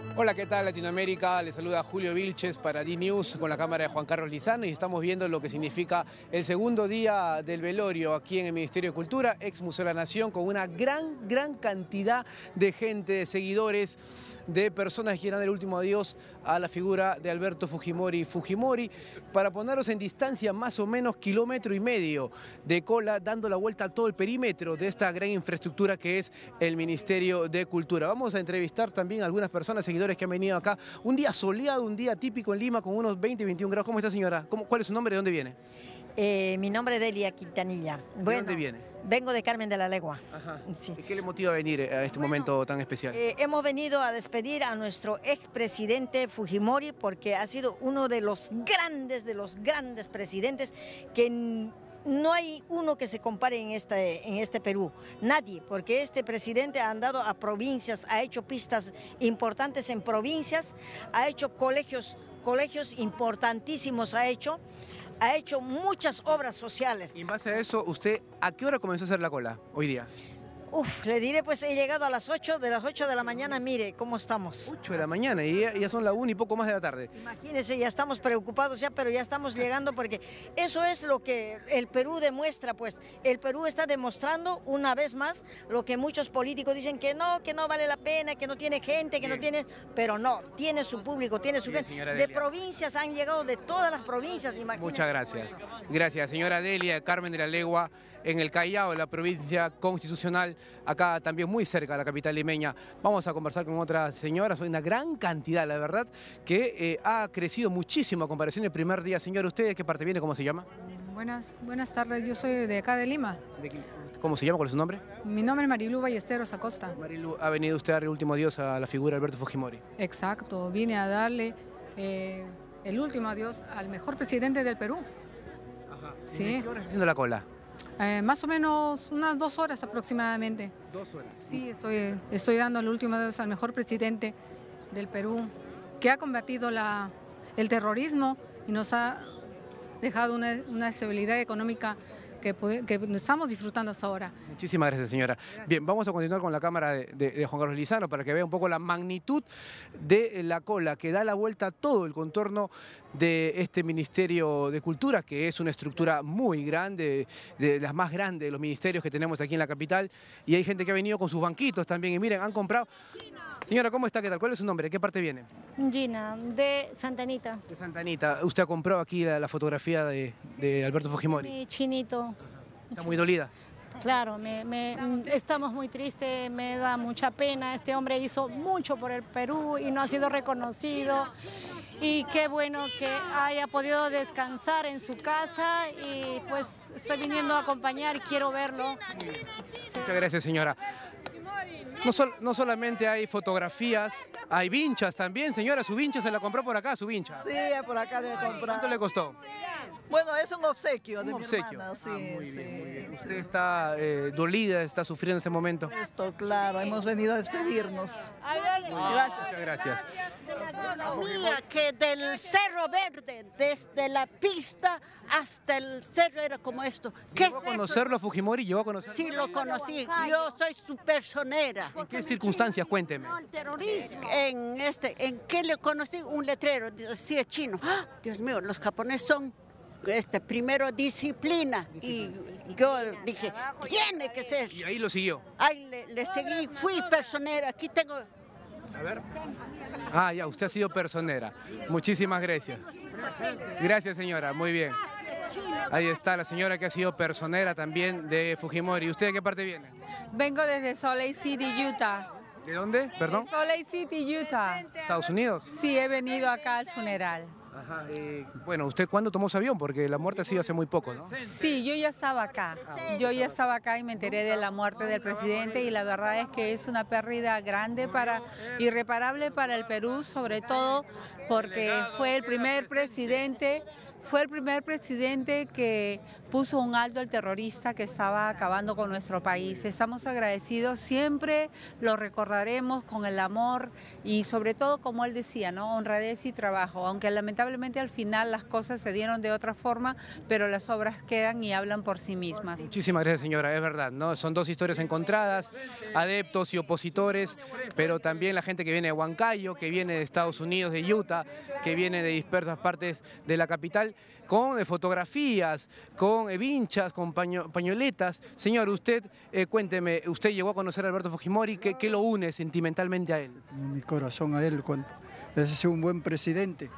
Hola, ¿qué tal Latinoamérica? Les saluda Julio Vilches para D-News con la cámara de Juan Carlos Lizano y estamos viendo lo que significa el segundo día del velorio aquí en el Ministerio de Cultura, ex Museo de la Nación, con una gran cantidad de gente, de seguidores, de personas que quieran el último adiós a la figura de Alberto Fujimori. Para ponerlos en distancia, más o menos 1,5 kilómetros de cola, dando la vuelta a todo el perímetro de esta gran infraestructura que es el Ministerio de Cultura. Vamos a entrevistar también a algunas personas, seguidores que han venido acá. Un día soleado, un día típico en Lima con unos 20-21 grados. ¿Cómo está, señora? ¿Cuál es su nombre? ¿De dónde viene? Mi nombre es Delia Quintanilla. ¿De dónde viene? Vengo de Carmen de la Legua. Ajá. Sí. ¿Qué le motiva a venir a este momento tan especial? Hemos venido a despedir a nuestro expresidente Fujimori porque ha sido uno de los grandes presidentes que no hay uno que se compare en este Perú, nadie, porque este presidente ha andado a provincias, ha hecho pistas importantes en provincias, ha hecho colegios importantísimos, ha hecho muchas obras sociales. Y en base a eso, ¿usted a qué hora comenzó a hacer la cola hoy día? Le diré, pues he llegado a las 8, de las 8 de la mañana, mire cómo estamos. 8 de la mañana y ya son las 1 y poco más de la tarde. Imagínense, ya estamos preocupados ya, pero ya estamos llegando porque eso es lo que el Perú demuestra, pues. El Perú está demostrando una vez más lo que muchos políticos dicen que no vale la pena, que no tiene gente, que no tiene... Pero no, tiene su público, tiene su gente. De provincias han llegado, de todas las provincias, imagínense. Muchas gracias. Gracias, señora Delia de Carmen de la Legua, en el Callao, la provincia constitucional, acá también muy cerca de la capital limeña. Vamos a conversar con otras señoras, una gran cantidad, la verdad, que ha crecido muchísimo a comparación del primer día. Señora, ¿usted de qué parte viene? ¿Cómo se llama? Buenas tardes, yo soy de acá de Lima. ¿Cómo se llama? ¿Cuál es su nombre? Mi nombre es Marilu Ballesteros Acosta. Marilu, ¿ha venido usted a dar el último adiós a la figura de Alberto Fujimori? Exacto, vine a darle el último adiós al mejor presidente del Perú. Ajá. Sí. ¿Y qué hora está haciendo la cola? Más o menos unas 2 horas aproximadamente. 2 horas. Sí, estoy dando el último adiós al mejor presidente del Perú, que ha combatido el terrorismo y nos ha dejado una estabilidad económica que estamos disfrutando hasta ahora. Muchísimas gracias, señora. Gracias. Bien, vamos a continuar con la cámara de Juan Carlos Lizano para que vea un poco la magnitud de la cola que da la vuelta a todo el contorno de este Ministerio de Cultura, que es una estructura muy grande, de las más grandes de los ministerios que tenemos aquí en la capital, y hay gente que ha venido con sus banquitos también, y miren, han comprado... Señora, ¿cómo está? ¿Qué tal? ¿Cuál es su nombre? ¿De qué parte viene? Gina, de Santa Anita. De Santa Anita. ¿Usted ha comprado aquí la fotografía de Alberto Fujimori? Mi chinito. ¿Está muy dolida? Claro, estamos muy tristes, me da mucha pena. Este hombre hizo mucho por el Perú y no ha sido reconocido. Y qué bueno que haya podido descansar en su casa y pues estoy viniendo a acompañar y quiero verlo. Muchas gracias, señora. No solamente hay fotografías, hay vinchas también. Señora, su vincha se la compró por acá, su vincha. Sí, por acá le compré. ¿Cuánto le costó? Bueno, es un obsequio de mi obsequio. hermana. Sí, muy sí, bien. Usted sí. está dolida, está sufriendo en ese momento. Esto, claro, hemos venido a despedirnos. Gracias. Muchas gracias. Mía, que del Cerro Verde, desde la pista hasta el cerro era como esto. ¿Llegó a conocerlo a Fujimori? ¿Llegó a conocerlo? Sí, lo conocí. Yo soy su personera. ¿En qué circunstancias? Cuénteme. ¿En qué le conocí? Un letrero, decía chino. ¡Ah! Dios mío, los japoneses son primero disciplina. Y yo dije, tiene que ser. Y ahí lo siguió. Ahí le seguí, fui personera. Aquí tengo... A ver. Ah, ya, usted ha sido personera. Muchísimas gracias. Gracias, señora. Muy bien. Ahí está la señora que ha sido personera también de Fujimori. ¿Y usted de qué parte viene? Vengo desde Salt Lake City, Utah. ¿De dónde? Perdón. Salt Lake City, Utah. ¿Estados Unidos? Sí, he venido acá al funeral. Ajá. Bueno, ¿usted cuándo tomó su avión? Porque la muerte ha sido hace muy poco, ¿no? Sí, yo ya estaba acá. Yo ya estaba acá y me enteré de la muerte del presidente y la verdad es que es una pérdida grande irreparable para el Perú, sobre todo porque fue el primer presidente fue el primer presidente que puso un alto al terrorista que estaba acabando con nuestro país. Estamos agradecidos, siempre lo recordaremos con el amor y sobre todo, como él decía, ¿no? Honradez y trabajo, aunque lamentablemente al final las cosas se dieron de otra forma, pero las obras quedan y hablan por sí mismas. Muchísimas gracias, señora, es verdad, ¿no? Son dos historias encontradas, adeptos y opositores, pero también la gente que viene de Huancayo, que viene de Estados Unidos, de Utah, que viene de dispersas partes de la capital, con fotografías, con vinchas, con pañoletas. Señor, usted, cuénteme, usted llegó a conocer a Alberto Fujimori, ¿qué lo une sentimentalmente a él? Mi corazón a él, ese es un buen presidente.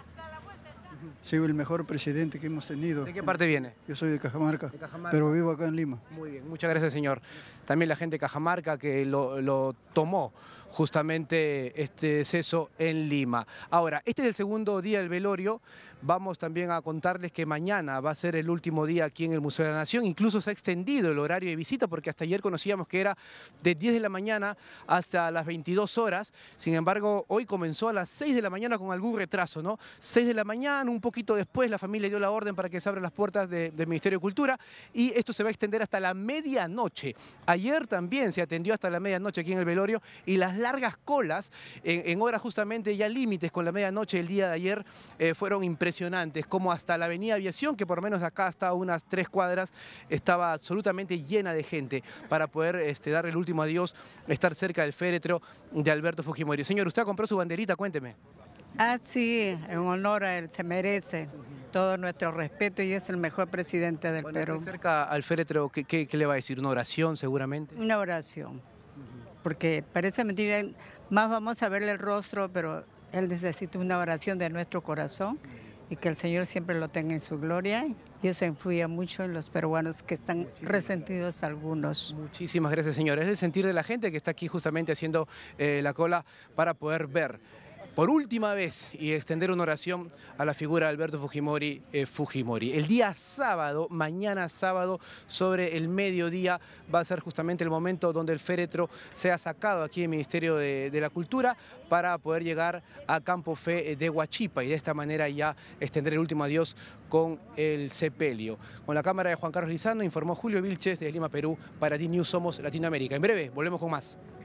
Ha sido el mejor presidente que hemos tenido. ¿De qué parte viene? Yo soy de Cajamarca, pero vivo acá en Lima. Muy bien, muchas gracias, señor. También la gente de Cajamarca que lo tomó justamente este deceso en Lima. Ahora, este es el segundo día del velorio. Vamos también a contarles que mañana va a ser el último día aquí en el Museo de la Nación. Incluso se ha extendido el horario de visita porque hasta ayer conocíamos que era de 10 de la mañana hasta las 22 horas. Sin embargo, hoy comenzó a las 6 de la mañana con algún retraso, ¿no? 6 de la mañana, un poquito después, la familia dio la orden para que se abran las puertas del Ministerio de Cultura y esto se va a extender hasta la medianoche. Ayer también se atendió hasta la medianoche aquí en el velorio y las largas colas en horas justamente ya límites con la medianoche del día de ayer fueron impresionantes, como hasta la avenida Aviación, que por lo menos acá hasta unas 3 cuadras estaba absolutamente llena de gente para poder dar el último adiós, estar cerca del féretro de Alberto Fujimori. Señor, usted compró su banderita, cuénteme. Ah, sí, en honor a él, se merece todo nuestro respeto y es el mejor presidente del Perú. Cerca al féretro, ¿qué le va a decir? ¿Una oración seguramente? Una oración, porque parece mentira, más vamos a verle el rostro, pero él necesita una oración de nuestro corazón y que el Señor siempre lo tenga en su gloria y eso influye mucho en los peruanos que están resentidos algunos. Muchísimas gracias, señor. Es el sentir de la gente que está aquí justamente haciendo la cola para poder ver por última vez y extender una oración a la figura de Alberto Fujimori. El día sábado, mañana sábado, sobre el mediodía, va a ser justamente el momento donde el féretro sea sacado aquí en el Ministerio de la Cultura para poder llegar a Campo Fe de Huachipa y de esta manera ya extender el último adiós con el sepelio. Con la cámara de Juan Carlos Lizano informó Julio Vilches desde Lima, Perú, para DNews Somos Latinoamérica. En breve, volvemos con más.